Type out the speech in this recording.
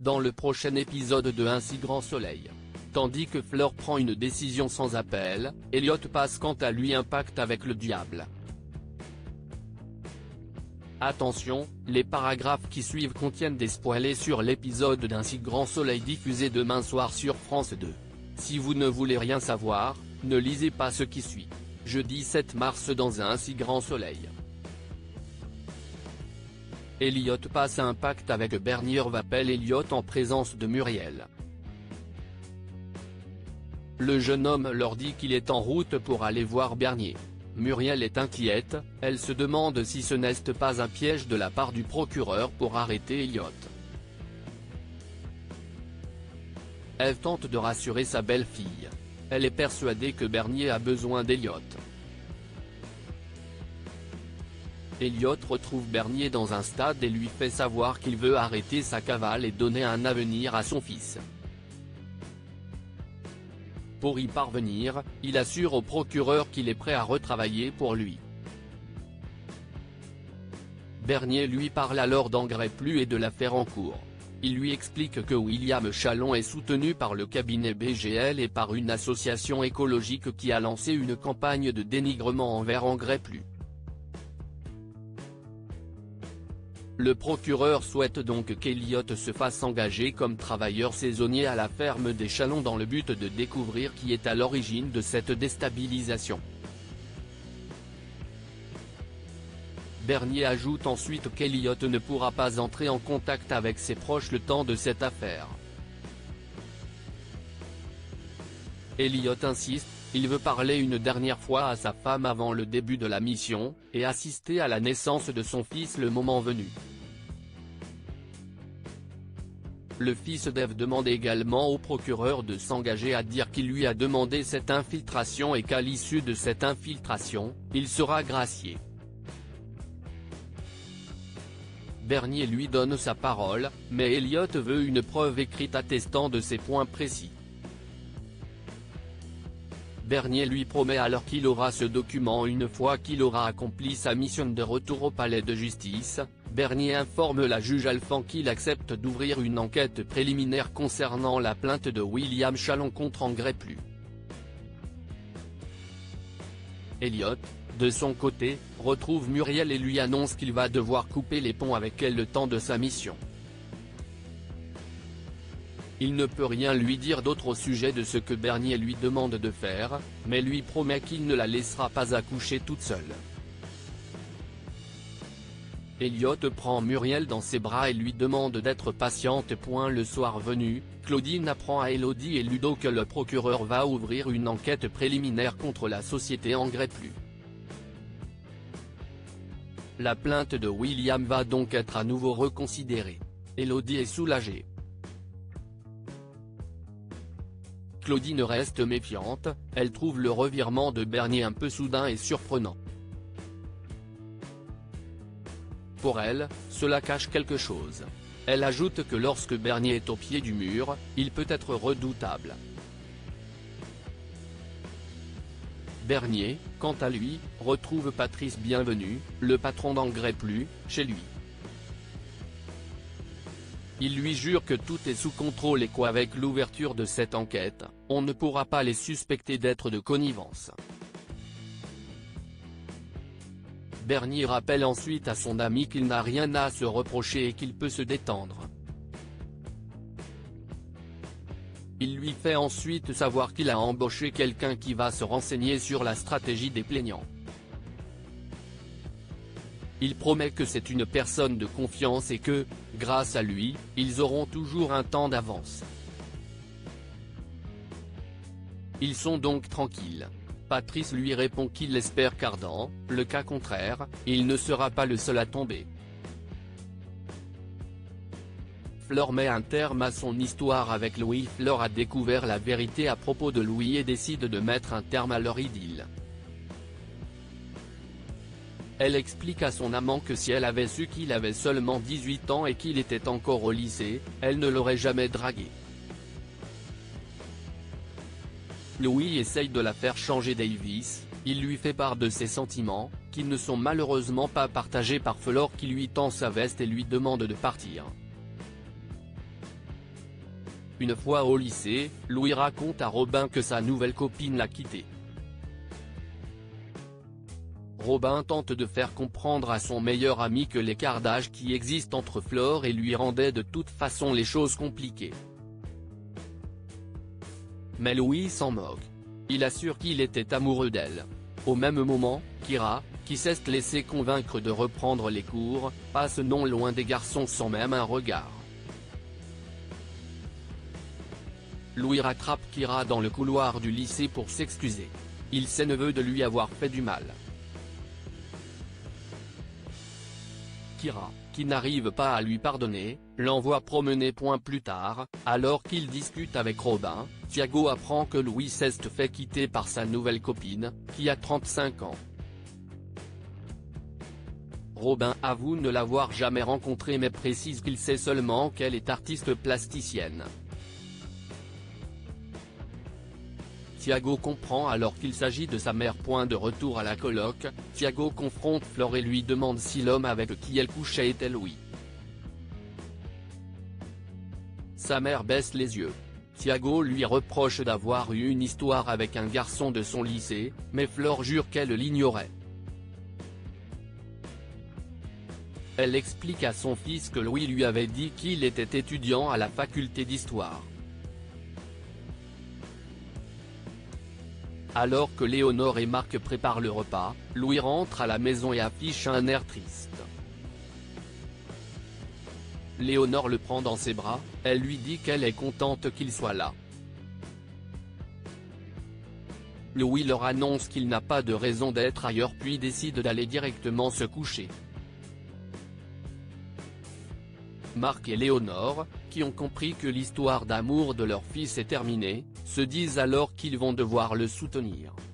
dans le prochain épisode de Un si grand soleil. Tandis que Fleur prend une décision sans appel, Elliot passe quant à lui un pacte avec le diable. Attention, les paragraphes qui suivent contiennent des spoilers sur l'épisode d'Un si grand soleil diffusé demain soir sur France 2. Si vous ne voulez rien savoir, ne lisez pas ce qui suit. Jeudi 7 mars dans Un si grand soleil. Elliot passe un pacte avec Bernier. Appelle Elliot en présence de Muriel. Le jeune homme leur dit qu'il est en route pour aller voir Bernier. Muriel est inquiète, elle se demande si ce n'est pas un piège de la part du procureur pour arrêter Elliot. Elle tente de rassurer sa belle-fille. Elle est persuadée que Bernier a besoin d'Elliot. Elliot retrouve Bernier dans un stade et lui fait savoir qu'il veut arrêter sa cavale et donner un avenir à son fils. Pour y parvenir, il assure au procureur qu'il est prêt à retravailler pour lui. Bernier lui parle alors d'Engrais Plus et de l'affaire en cours. Il lui explique que William Chalon est soutenu par le cabinet BGL et par une association écologique qui a lancé une campagne de dénigrement envers Engrais Plus. Le procureur souhaite donc qu'Elliot se fasse engager comme travailleur saisonnier à la ferme des Chalons dans le but de découvrir qui est à l'origine de cette déstabilisation. Bernier ajoute ensuite qu'Elliot ne pourra pas entrer en contact avec ses proches le temps de cette affaire. Elliot insiste, il veut parler une dernière fois à sa femme avant le début de la mission, et assister à la naissance de son fils le moment venu. Le fils d'Eve demande également au procureur de s'engager à dire qui lui a demandé cette infiltration et qu'à l'issue de cette infiltration, il sera gracié. Bernier lui donne sa parole, mais Elliot veut une preuve écrite attestant de ces points précis. Bernier lui promet alors qu'il aura ce document une fois qu'il aura accompli sa mission de retour au palais de justice. Bernier informe la juge Alphand qu'il accepte d'ouvrir une enquête préliminaire concernant la plainte de William Chalon contre Engrais Plus. Elliot, de son côté, retrouve Muriel et lui annonce qu'il va devoir couper les ponts avec elle le temps de sa mission. Il ne peut rien lui dire d'autre au sujet de ce que Bernier lui demande de faire, mais lui promet qu'il ne la laissera pas accoucher toute seule. Elliot prend Muriel dans ses bras et lui demande d'être patiente. Le soir venu, Claudine apprend à Elodie et Ludo que le procureur va ouvrir une enquête préliminaire contre la société Engrais Plus. La plainte de William va donc être à nouveau reconsidérée. Elodie est soulagée. Claudine reste méfiante, elle trouve le revirement de Bernier un peu soudain et surprenant. Pour elle, cela cache quelque chose. Elle ajoute que lorsque Bernier est au pied du mur, il peut être redoutable. Bernier, quant à lui, retrouve Patrice Bienvenu, le patron d'Engrais Plus, chez lui. Il lui jure que tout est sous contrôle et qu'avec l'ouverture de cette enquête, on ne pourra pas les suspecter d'être de connivence. Bernier rappelle ensuite à son ami qu'il n'a rien à se reprocher et qu'il peut se détendre. Il lui fait ensuite savoir qu'il a embauché quelqu'un qui va se renseigner sur la stratégie des plaignants. Il promet que c'est une personne de confiance et que, grâce à lui, ils auront toujours un temps d'avance. Ils sont donc tranquilles. Patrice lui répond qu'il l'espère car dans le cas contraire, il ne sera pas le seul à tomber. Fleur met un terme à son histoire avec Louis. Fleur a découvert la vérité à propos de Louis et décide de mettre un terme à leur idylle. Elle explique à son amant que si elle avait su qu'il avait seulement 18 ans et qu'il était encore au lycée, elle ne l'aurait jamais dragué. Louis essaye de la faire changer Davis, il lui fait part de ses sentiments, qui ne sont malheureusement pas partagés par Fleur qui lui tend sa veste et lui demande de partir. Une fois au lycée, Louis raconte à Robin que sa nouvelle copine l'a quitté. Robin tente de faire comprendre à son meilleur ami que l'écart d'âge qui existe entre Flore et lui rendait de toute façon les choses compliquées. Mais Louis s'en moque. Il assure qu'il était amoureux d'elle. Au même moment, Kira, qui s'est laissé convaincre de reprendre les cours, passe non loin des garçons sans même un regard. Louis rattrape Kira dans le couloir du lycée pour s'excuser. Il s'énerve de lui avoir fait du mal. Kira, qui n'arrive pas à lui pardonner, l'envoie promener. Plus tard, alors qu'il discute avec Robin, Thiago apprend que Louis s'est fait quitter par sa nouvelle copine, qui a 35 ans. Robin avoue ne l'avoir jamais rencontrée mais précise qu'il sait seulement qu'elle est artiste plasticienne. Thiago comprend alors qu'il s'agit de sa mère. De retour à la coloc, Thiago confronte Flore et lui demande si l'homme avec qui elle couchait était Louis. Sa mère baisse les yeux. Thiago lui reproche d'avoir eu une histoire avec un garçon de son lycée, mais Flore jure qu'elle l'ignorait. Elle explique à son fils que Louis lui avait dit qu'il était étudiant à la faculté d'histoire. Alors que Léonore et Marc préparent le repas, Louis rentre à la maison et affiche un air triste. Léonore le prend dans ses bras, elle lui dit qu'elle est contente qu'il soit là. Louis leur annonce qu'il n'a pas de raison d'être ailleurs puis décide d'aller directement se coucher. Marc et Léonore, qui ont compris que l'histoire d'amour de leur fils est terminée, se disent alors qu'ils vont devoir le soutenir.